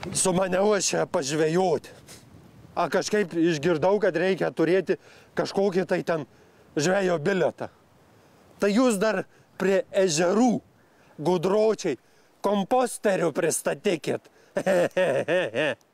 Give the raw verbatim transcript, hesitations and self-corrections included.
su mane uošia pažvejoti. A kažkaip išgirdau, kad reikia turėti kažkokį tai ten žvejo bilietą. Tai jūs dar prie ežerų, gudročiai, komposterių pristatykit.